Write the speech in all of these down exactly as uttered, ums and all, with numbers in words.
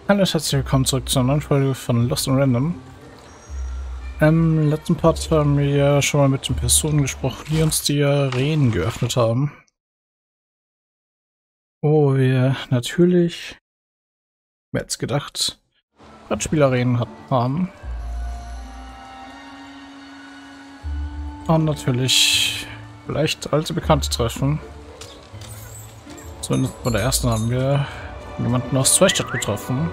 Hallo, herzlich willkommen zurück zur neuen Folge von Lost in Random. Im letzten Part haben wir ja schon mal mit den Personen gesprochen, die uns die Arenen geöffnet haben. Wo wir natürlich, wer hätte es gedacht, Brettspielarenen haben. Und natürlich vielleicht alte Bekannte treffen. Zumindest bei der ersten haben wir jemanden aus Zweistadt getroffen,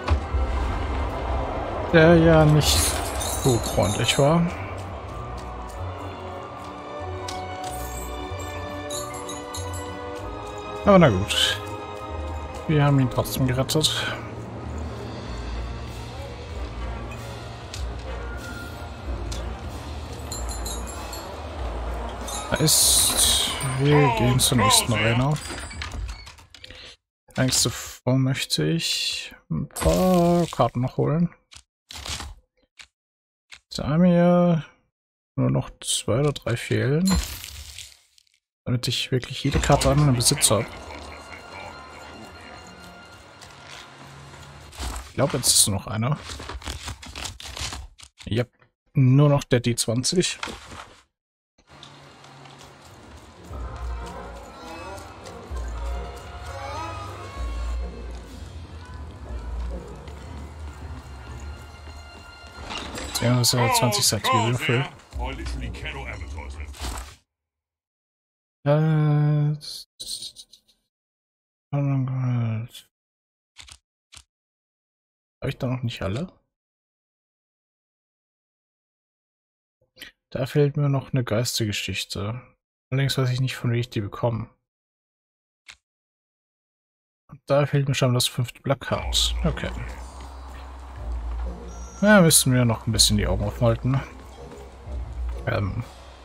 der ja nicht so freundlich war. Aber na gut, wir haben ihn trotzdem gerettet. Da ist, wir gehen zur nächsten Arena. Eigentlich zuvor möchte ich ein paar Karten noch holen. Da mir nur noch zwei oder drei fehlen, damit ich wirklich jede Karte an meinem Besitz habe. Ich glaube, jetzt ist noch einer. Ja, nur noch der D zwanzig. Ja, das ist ja zwanzig-seitige Würfel. Äh, habe ich da noch nicht alle? Da fehlt mir noch eine Geistergeschichte. Allerdings weiß ich nicht, von wie ich die bekomme. Und da fehlt mir schon das fünfte Plakat. Okay. Ja, müssen wir noch ein bisschen die Augen aufhalten. Ähm.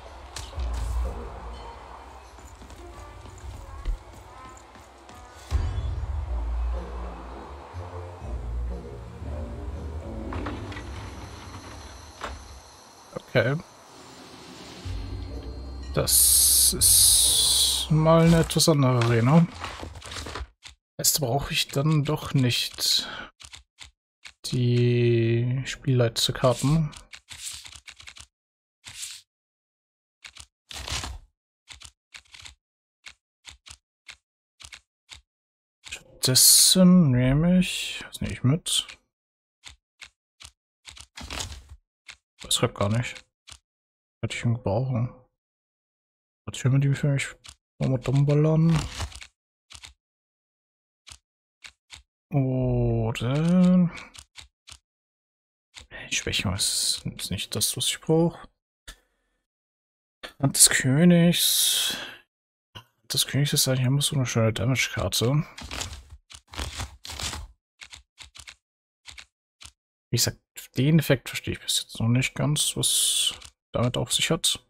Okay. Das ist mal eine etwas andere Arena. Jetzt brauche ich dann doch nicht die Spielleiterkarten. Stattdessen nehme ich, was nehme ich mit? Das reicht gar nicht. Hätte ich ihn gebrauchen. Was filmen die für mich? Nochmal dumm Oder Schwäche ist nicht das, was ich brauche. Hand des Königs. Hand des Königs ist eigentlich immer so eine schöne Damage-Karte. Wie gesagt, den Effekt verstehe ich bis jetzt noch nicht ganz, was damit auf sich hat.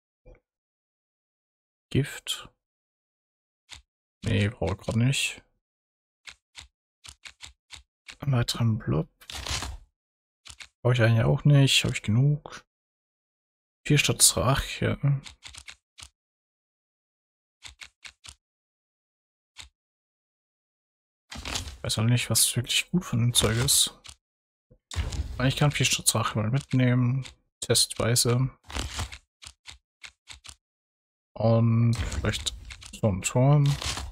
Gift. Nee, brauche ich gerade nicht. Einen weiteren Blob. Brauche ich eigentlich auch nicht. Habe ich genug. Vier statt Rache. Ich weiß auch nicht, was wirklich gut von dem Zeug ist. Ich kann vier statt Rache mal mitnehmen. Testweise. Und vielleicht so ein Turm.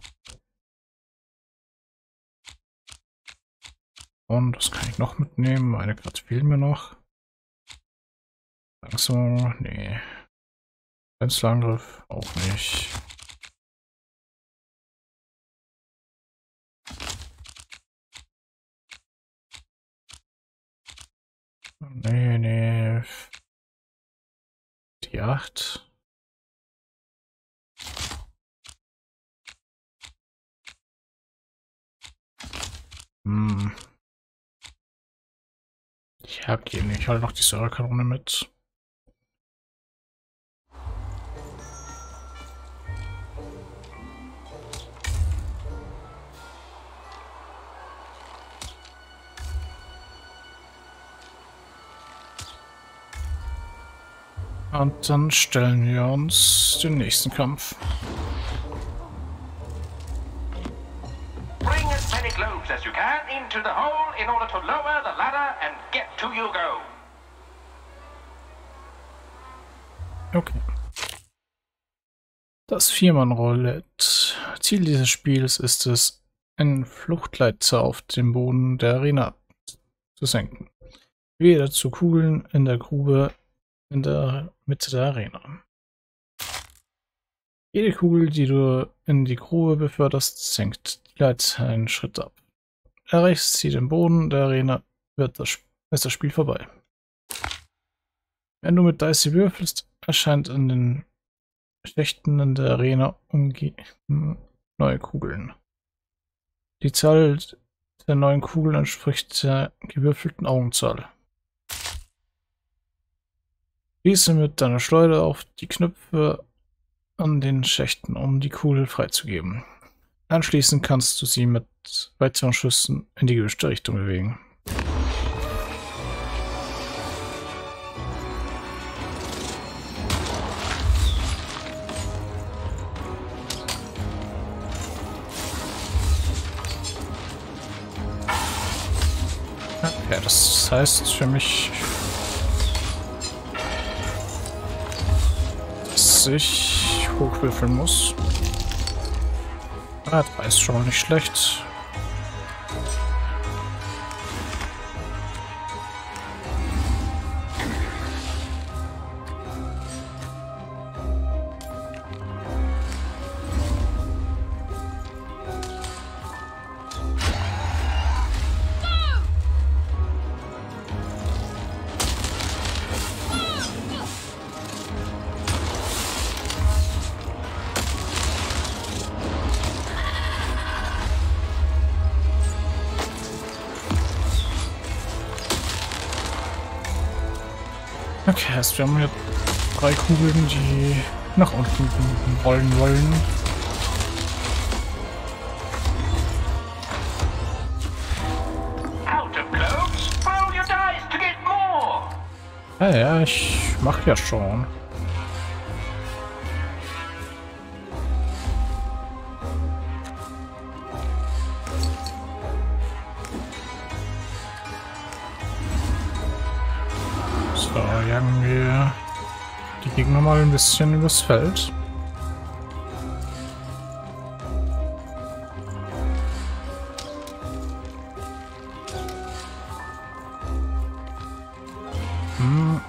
Und was kann ich noch mitnehmen? Eine Karte fehlt mir noch. Langsam, nee. Fensterangriff auch nicht. Nee, nee. Die acht. Hm. Ich hab die nicht. Ich halte noch die Säurekanone mit. Und dann stellen wir uns den nächsten Kampf. Bring attention many globes as you can into the hole in order to lower the ladder and get to your goal. Okay. Das Viermann-Roulette. Ziel dieses Spiels ist es, einen Fluchtleiter auf dem Boden der Arena zu senken. Wähle dazu Kugeln in der Grube in der Mitte der Arena. Jede Kugel, die du in die Grube beförderst, senkt die Leiter einen Schritt ab. Erreichst sie den Boden der Arena, wird das, ist das Spiel vorbei. Wenn du mit Dice würfelst, erscheint in den Schächten in der Arena umgehend neue Kugeln. Die Zahl der neuen Kugeln entspricht der gewürfelten Augenzahl. Schließe mit deiner Schleuder auf die Knöpfe an den Schächten, um die Kugel freizugeben. Anschließend kannst du sie mit weiteren Schüssen in die gewünschte Richtung bewegen. Ja, das heißt für mich, dass ich hochwürfeln muss. Ah, das ist schon mal nicht schlecht. Okay, heißt, wir haben hier drei Kugeln, die nach unten rollen wollen. Ja, ja, ich mach ja schon. So, jagen wir die Gegner mal ein bisschen übers Feld. Hm.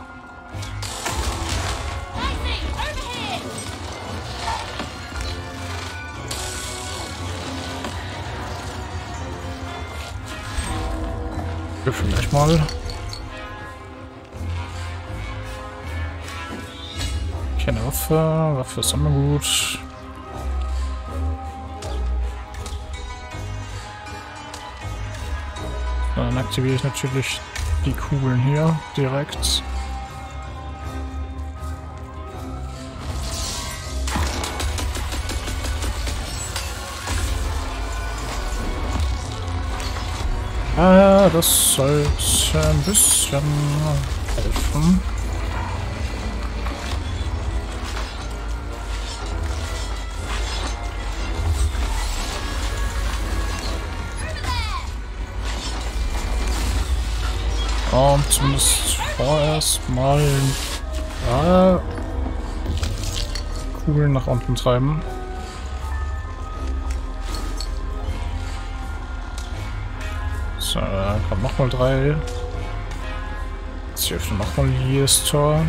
Wir vielleicht mal. Keine Waffe, Waffe ist immer gut. Dann aktiviere ich natürlich die Kugeln hier direkt. Ah, das sollte ein bisschen helfen. Und zumindest vorerst mal äh, Kugeln nach unten treiben. So, da kommt nochmal drei. Jetzt hier öffnen nochmal jedes Tor.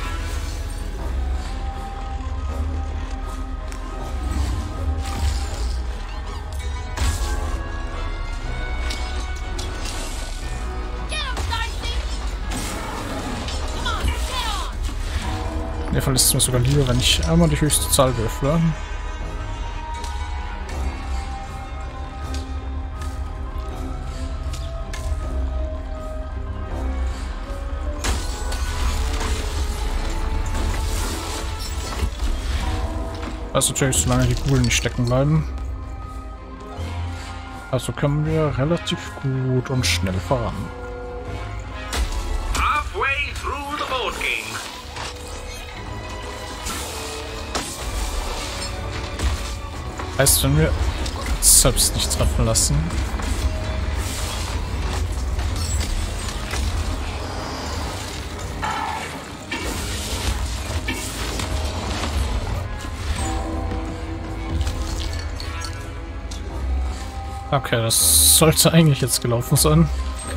In dem Fall ist es mir sogar lieber, wenn ich einmal die höchste Zahl würfle. Also natürlich, solange die Kugeln nicht stecken bleiben. Also kommen wir relativ gut und schnell voran. Halfway through the board game. Heißt, wenn wir selbst nicht treffen lassen. Okay, das sollte eigentlich jetzt gelaufen sein.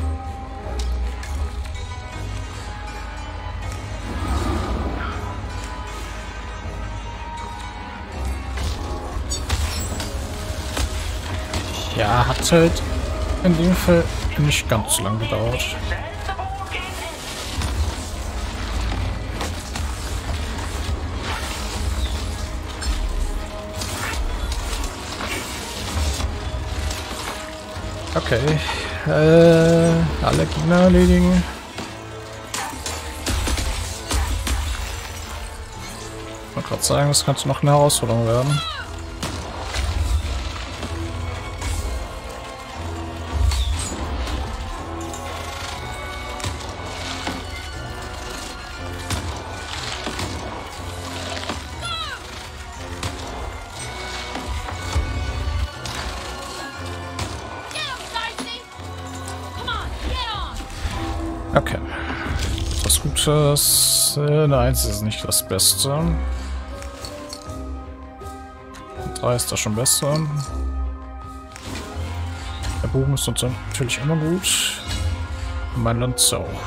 Ja, hat halt in dem Fall nicht ganz so lange gedauert. Okay, äh, alle Gegner erledigen. Ich wollte gerade sagen, das könnte noch eine Herausforderung werden. Okay. Was Gutes. Äh, eine eins ist nicht das Beste. drei ist das schon besser. Der Bogen ist uns natürlich immer gut. Und mein Lanze auch.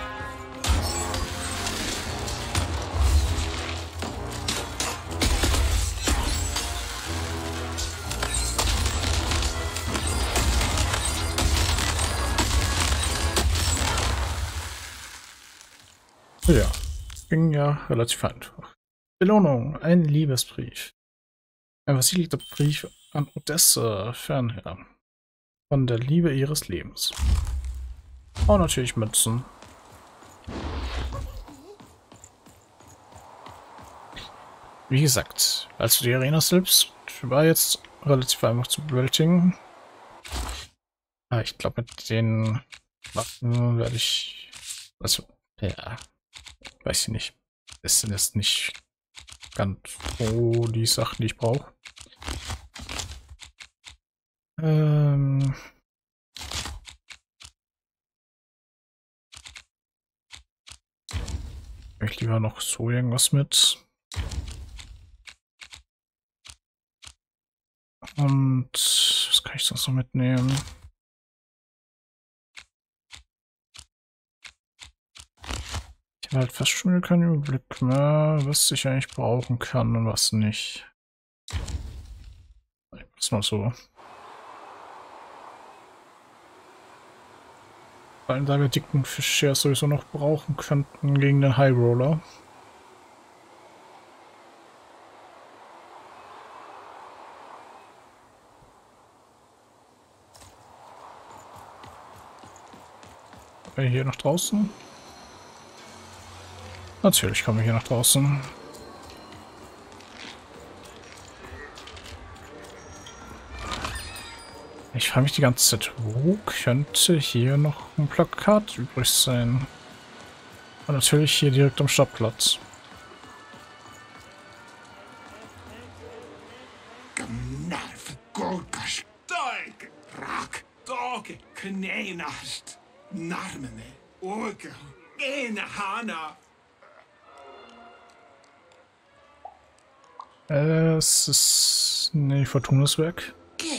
Ja, ging ja relativ einfach. Belohnung, ein Liebesbrief. Ein versiegelter Brief an Odessa fernher. Von der Liebe ihres Lebens. Oh, natürlich Münzen. Wie gesagt, also die Arena selbst war jetzt relativ einfach zu bewältigen. Aber ich glaube, mit den Waffen werde ich... Also, ja... Weiß ich nicht. Das sind jetzt nicht ganz so die Sachen, die ich brauche. Ähm ich lieber noch so irgendwas mit. Und was kann ich sonst noch mitnehmen? Ich habe halt fast schon wieder keinen Überblick mehr, was ich eigentlich brauchen kann und was nicht. Ich mach's mal so. Vor allem, da wir dicken Fisch ja sowieso noch brauchen könnten gegen den High Roller. Okay, hier nach draußen. Natürlich kommen wir hier nach draußen. Ich frage mich die ganze Zeit, wo könnte hier noch ein Plakat übrig sein? Und natürlich hier direkt am Startplatz. Es ist... Nee, Fortunas Werk.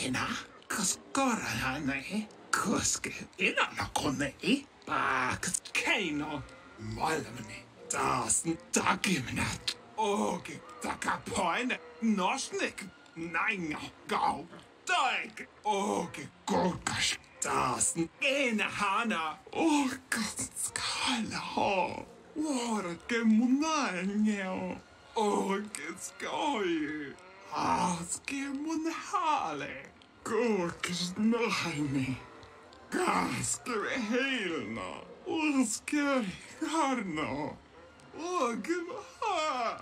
Kaskorahane, kuske, inana konne, bak, keino, malmne, dasen, dagimnat, oge, dakapoine, nosnik, nainga, gau, daig, oge, gorkas, dasen, enahana, orkas, skala, ho, orke, munangeo, oge, skoy, aske, munhale. Gorkes naine, gaske heilna, orske harna, ogen ha.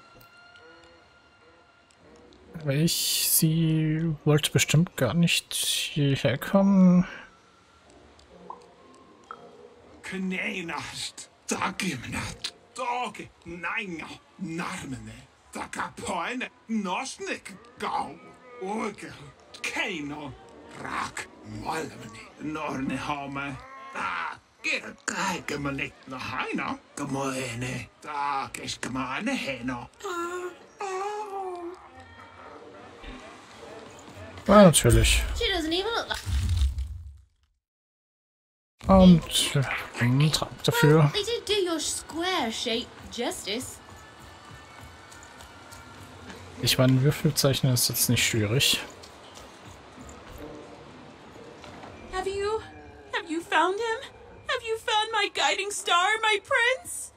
Ich, sie wollte bestimmt gar nicht hierher kommen. Kneinast, dagimnat, doge, nainga, narmene, dakapoine, nosnik, gau, orgel. keiner rak malmeni norne hame. Da geht man nicht nach Heiner. Gemeine, da geht gemeine Hähner. Ja, natürlich. She doesn't even look like. Und äh, einen Trank dafür. They did do your square shape justice. Ich meine, Würfelzeichnen ist jetzt nicht schwierig. Have you... have you found him? Have you found my guiding star, my prince?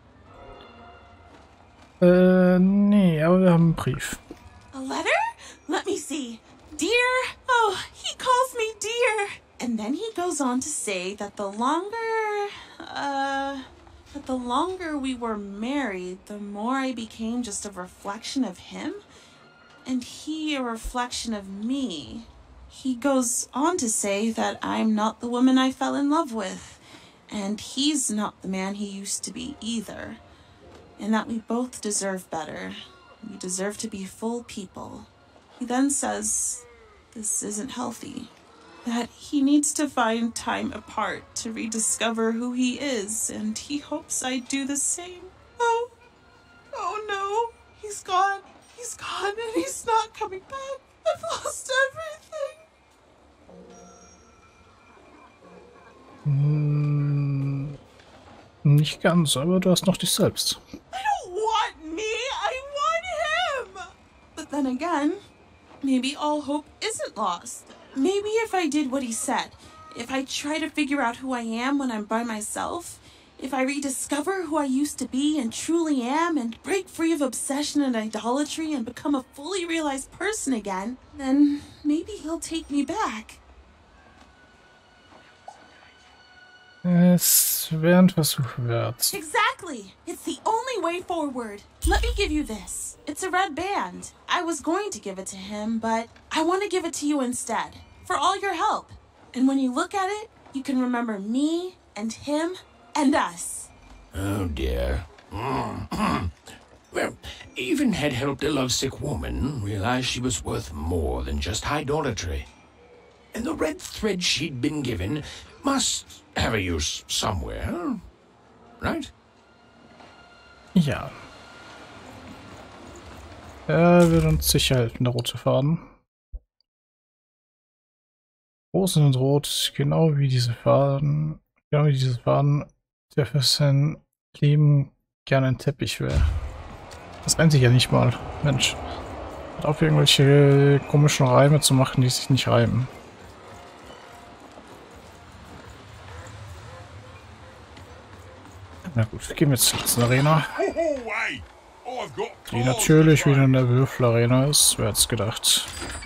Äh, nee, aber wir haben einen Brief. A letter? Let me see. Dear... Oh, he calls me dear. And then he goes on to say that the longer... Uh... That the longer we were married, the more I became just a reflection of him. And he a reflection of me. He goes on to say that I'm not the woman I fell in love with. And he's not the man he used to be either. And that we both deserve better. We deserve to be full people. He then says this isn't healthy. That he needs to find time apart to rediscover who he is, and he hopes I do the same. Oh, oh no, he's gone, he's gone, and he's not coming back. I've lost everything. Hm, nicht ganz, aber du hast noch dich selbst. I don't want me, I want him! But then again, maybe all hope isn't lost. Maybe if I did what he said, if I try to figure out who I am when I'm by myself, if I rediscover who I used to be and truly am and break free of obsession and idolatry and become a fully realized person again, then maybe he'll take me back. Es wäre ein Versuch wert. Exactly! It's the only way forward. Let me give you this. It's a red band. I was going to give it to him, but I want to give it to you instead. For all your help. And when you look at it, you can remember me and him and us. Oh dear. Well, even had helped a lovesick woman realize she was worth more than just idolatry. And the red thread she'd been given must have a use somewhere, right? Ja. Er wird uns sicher helfen, der rote Faden. Rosen und rot, genau wie diese Faden, genau wie diese Faden, der für sein Leben gerne ein Teppich wäre. Das reimt sich ja nicht mal. Mensch. Hat auf irgendwelche komischen Reime zu machen, die sich nicht reimen. Na gut, gehen wir jetzt zur letzten Arena. Die natürlich wieder in der Würfelarena ist, wer hat's gedacht.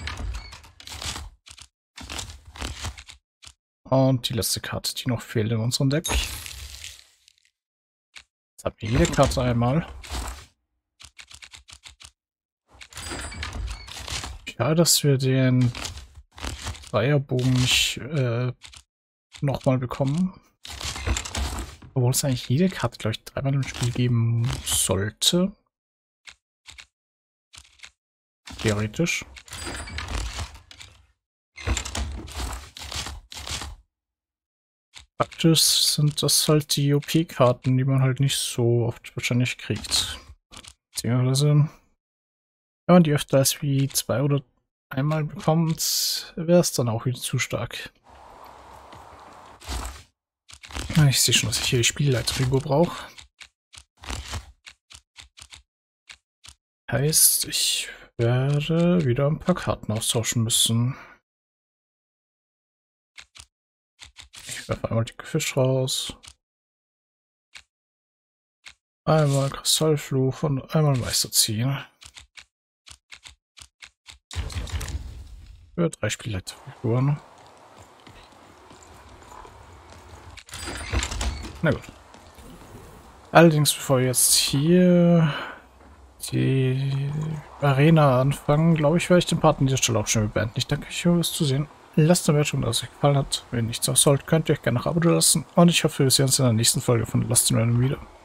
Und die letzte Karte, die noch fehlt in unserem Deck. Jetzt haben wir jede Karte einmal. Ja, dass wir den Dreierbogen nicht äh, nochmal bekommen. Obwohl es eigentlich jede Karte, glaube ich, dreimal im Spiel geben sollte. Theoretisch. Praktisch sind das halt die O P-Karten, die man halt nicht so oft wahrscheinlich kriegt. Beziehungsweise, wenn man die öfter als wie zwei oder einmal bekommt, wäre es dann auch wieder zu stark. Ich sehe schon, dass ich hier die Spielleitfigur brauche. Heißt, ich werde wieder ein paar Karten austauschen müssen. Ich werfe einmal die Fisch raus. Einmal Kristallfluch und einmal Meister ziehen. Für drei Spielleitfiguren. Na gut. Allerdings, bevor wir jetzt hier die Arena anfangen, glaube ich, werde ich den Part an dieser Stelle auch schon wieder beenden. Ich danke euch fürs Zusehen. Lasst eine Bewertung, dass es euch gefallen hat. Wenn nichts auch sollte, könnt ihr euch gerne nach Abo lassen. Und ich hoffe, wir sehen uns in der nächsten Folge von Lost in Random wieder.